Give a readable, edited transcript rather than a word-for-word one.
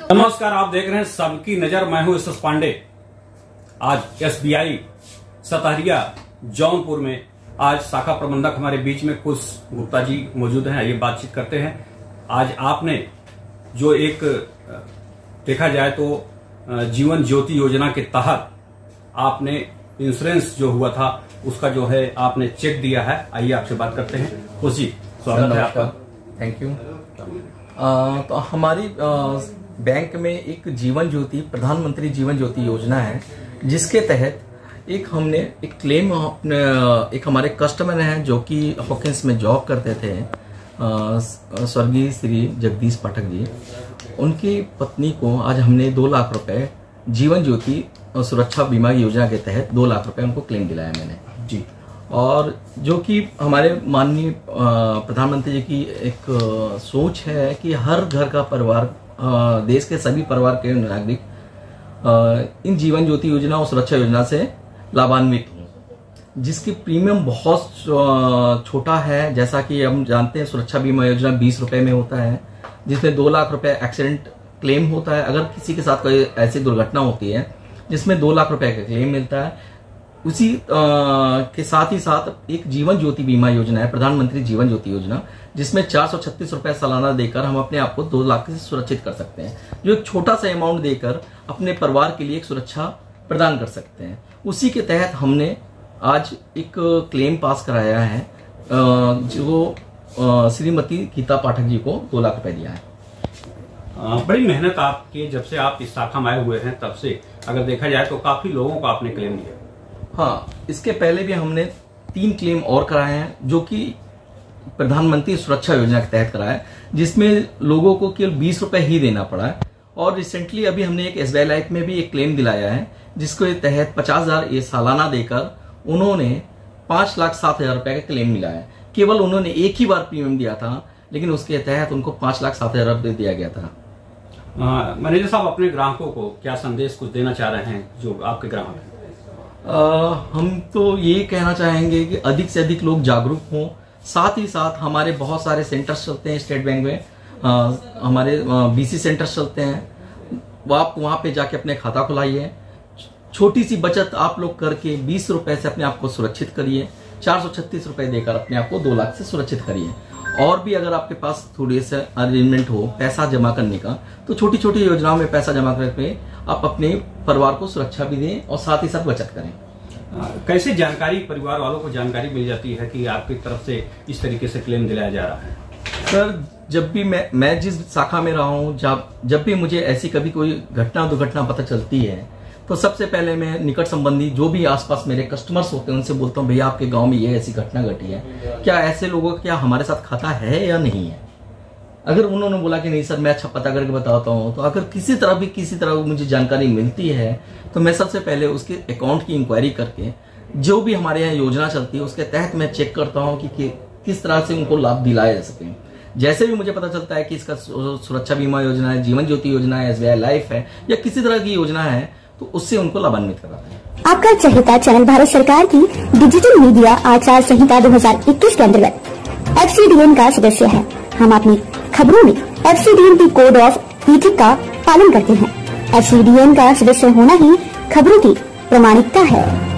नमस्कार, आप देख रहे हैं सबकी नजर। मैं हूं एस पांडे। आज एसबीआई सतारिया जौनपुर में आज शाखा प्रबंधक हमारे बीच में कुश गुप्ता जी मौजूद हैं। आइए बातचीत करते हैं। आज आपने जो एक देखा जाए तो जीवन ज्योति योजना के तहत आपने इंश्योरेंस जो हुआ था उसका जो है आपने चेक दिया है। आइए आपसे बात करते हैं। खुश जी, स्वागत है आपका। Thank you. तो हमारी बैंक में एक जीवन ज्योति प्रधानमंत्री जीवन ज्योति योजना है, जिसके तहत एक हमने एक क्लेम एक हमारे कस्टमर हैं जो कि हॉकिंस में जॉब करते थे, स्वर्गीय श्री जगदीश पाठक जी। उनकी पत्नी को आज हमने 2 लाख रुपए जीवन ज्योति सुरक्षा बीमा योजना के तहत 2 लाख रुपए उनको क्लेम दिलाया मैंने जी। और जो कि हमारे माननीय प्रधानमंत्री जी की एक सोच है कि हर घर का परिवार, देश के सभी परिवार के नागरिक इन जीवन ज्योति योजना और सुरक्षा योजना से लाभान्वित हों, जिसकी प्रीमियम बहुत छोटा है। जैसा कि हम जानते हैं, सुरक्षा बीमा योजना 20 रुपए में होता है, जिसमें 2 लाख रुपए एक्सीडेंट क्लेम होता है। अगर किसी के साथ कोई ऐसी दुर्घटना होती है जिसमें 2 लाख रुपए का क्लेम मिलता है, उसी के साथ ही साथ एक जीवन ज्योति बीमा योजना है, प्रधानमंत्री जीवन ज्योति योजना, जिसमें 436 रुपए सालाना देकर हम अपने आप को 2 लाख से सुरक्षित कर सकते हैं, जो एक छोटा सा अमाउंट देकर अपने परिवार के लिए एक सुरक्षा प्रदान कर सकते हैं। उसी के तहत हमने आज एक क्लेम पास कराया है, जो श्रीमती गीता पाठक जी को 2 लाख रुपए दिया है। बड़ी मेहनत आपकी, जब से आप इस शाखा में आए हुए हैं तब से अगर देखा जाए तो काफी लोगों को आपने क्लेम दिया। हाँ, इसके पहले भी हमने 3 क्लेम और कराए हैं, जो कि प्रधानमंत्री सुरक्षा योजना के तहत कराया है, जिसमें लोगों को केवल 20 रुपए ही देना पड़ा है। और रिसेंटली अभी हमने एक एसबीआई लाइफ में भी एक क्लेम दिलाया है, जिसके तहत 50,000 ये सालाना देकर उन्होंने 5,07,000 रुपए का क्लेम मिला है। केवल उन्होंने एक ही बार प्रीमियम दिया था, लेकिन उसके तहत उनको 5,07,000 रुपए दिया गया था। मैनेजर साहब, अपने ग्राहकों को क्या संदेश कुछ देना चाह रहे हैं जो आपके ग्राहक हैं? हम तो ये कहना चाहेंगे कि अधिक से अधिक लोग जागरूक हों। साथ ही साथ हमारे बहुत सारे सेंटर्स चलते हैं स्टेट बैंक में, हमारे बीसी सेंटर्स चलते हैं। आप वहां पे जाके अपने खाता खुलाइए, छोटी सी बचत आप लोग करके 20 रुपए से अपने आप को सुरक्षित करिए। 436 रुपए देकर अपने आप को 2 लाख से सुरक्षित करिए। और भी अगर आपके पास थोड़ी सा अरेंजमेंट हो पैसा जमा करने का, तो छोटी छोटी योजनाओं में पैसा जमा करके आप अपने परिवार को सुरक्षा भी दें और साथ ही साथ बचत करें। कैसे जानकारी परिवार वालों को जानकारी मिल जाती है कि आपकी तरफ से इस तरीके से क्लेम दिलाया जा रहा है? सर, जब भी मैं जिस शाखा में रहा हूँ, जब भी मुझे ऐसी कभी कोई घटना दुर्घटना पता चलती है, तो सबसे पहले मैं निकट संबंधी जो भी आसपास मेरे कस्टमर्स होते हैं उनसे बोलता हूँ, भैया आपके गांव में ये ऐसी घटना घटी है, क्या ऐसे लोगों का क्या हमारे साथ खाता है या नहीं है। अगर उन्होंने बोला कि नहीं सर, मैं अच्छा पता करके बताता हूँ, तो अगर किसी तरह मुझे जानकारी मिलती है, तो मैं सबसे पहले उसके अकाउंट की इंक्वायरी करके जो भी हमारे यहाँ योजना चलती है उसके तहत मैं चेक करता हूँ कि किस तरह से उनको लाभ दिलाया जा सके। जैसे भी मुझे पता चलता है कि इसका सुरक्षा बीमा योजना है, जीवन ज्योति योजना है, एसबीआई लाइफ है या किसी तरह की योजना है, तो उससे उनको लाभान्वित कराते हैं। आपका चहेता चैनल भारत सरकार की डिजिटल मीडिया आचार संहिता 2021 के अंतर्गत एफसीडीएन का सदस्य है। हम अपनी खबरों में एफसीडीएन की कोड ऑफ एथिक्स का पालन करते हैं। एफसीडीएन का सदस्य होना ही खबरों की प्रामाणिकता है।